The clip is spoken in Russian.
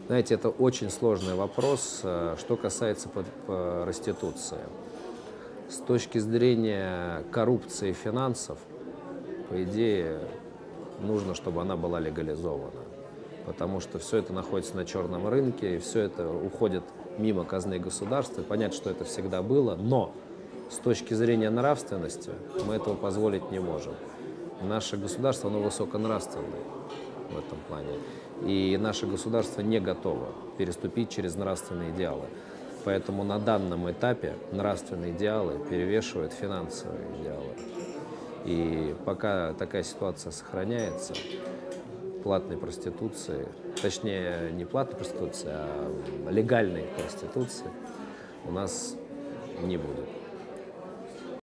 Знаете, это очень сложный вопрос, что касается проституции. С точки зрения коррупции и финансов, по идее, нужно, чтобы она была легализована. Потому что все это находится на черном рынке, и все это уходит мимо казны государства. И понятно, что это всегда было, но с точки зрения нравственности мы этого позволить не можем. Наше государство, оно высоконравственное в этом плане. И наше государство не готово переступить через нравственные идеалы. Поэтому на данном этапе нравственные идеалы перевешивают финансовые идеалы. И пока такая ситуация сохраняется, платной проституции, точнее не платной проституции, а легальной проституции у нас не будет.